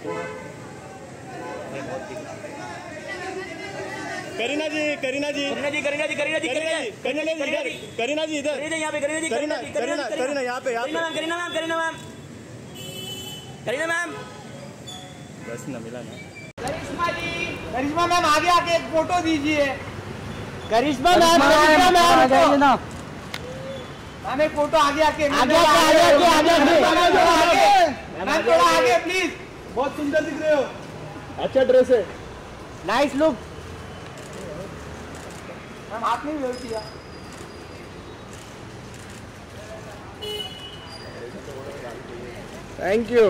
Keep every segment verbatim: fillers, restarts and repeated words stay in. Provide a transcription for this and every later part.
करीना जी करीना जी करीना जी करीना जी करीना जी करीना जी करीना जी इधर करीना जी इधर यहाँ पे करीना जी करीना करीना करीना यहाँ पे यहाँ पे Kareena ma'am Kareena ma'am Kareena ma'am बस न मिला ना। करिश्मा जी करिश्मा मैम आगे आके एक फोटो दीजिए। करिश्मा मैम करिश्मा मैम ना मैम एक फोटो आगे आके आगे आगे आगे आगे मैम थोड़ा आगे प्लीज। बहुत सुंदर दिख रहे हो। अच्छा ड्रेस है। Nice look. मैम आपने भी वेट किया। Thank you.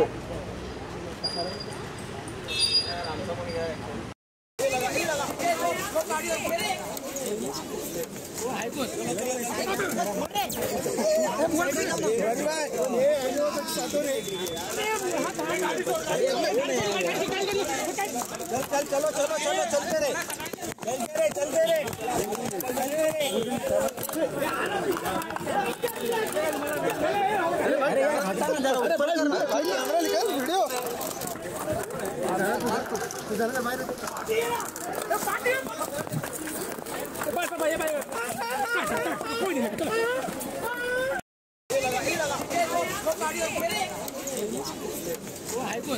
चल चलो चलो चलो चलते रहे चलते रहे चलते रहे अरे यार हटा ना जरा ऊपर करना भाई कैमरा निकाल वीडियो इधर से बाहर पार्टी बस भाई भाई कोई नहीं चलो ये लगा ये लगा वो गाड़ी मेरे वो हाई कोच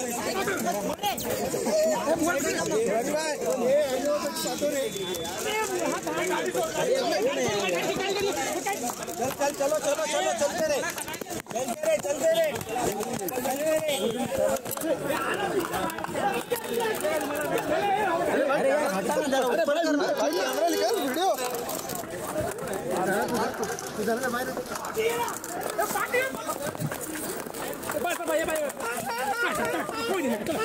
चल चलो चलो चलो चलते रहे चलते रहे चलते रहे अरे यार हटा ना जरा ऊपर करना भाई कैमरा निकाल वीडियो इधर से बाहर बस भाई भाई कोई नहीं चलो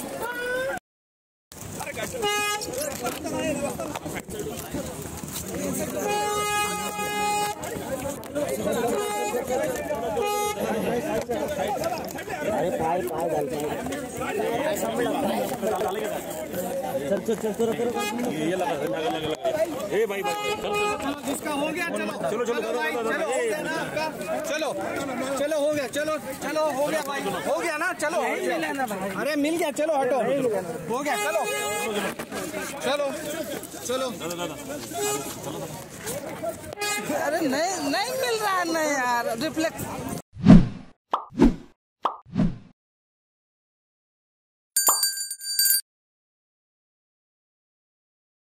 अरे पाय पाय डाल चल चल चल चल ये लगा लगा लगा ए भाई जिसका हो गया चलो चलो चलो भाई चलो हो गया ना आपका चलो चलो हो गया चलो चलो हो गया भाई हो गया ना चलो अरे मिल गया चलो हटो हो गया चलो चलो चलो अरे नहीं नहीं मिल रहा है नहीं यार रिफ्लेक्ट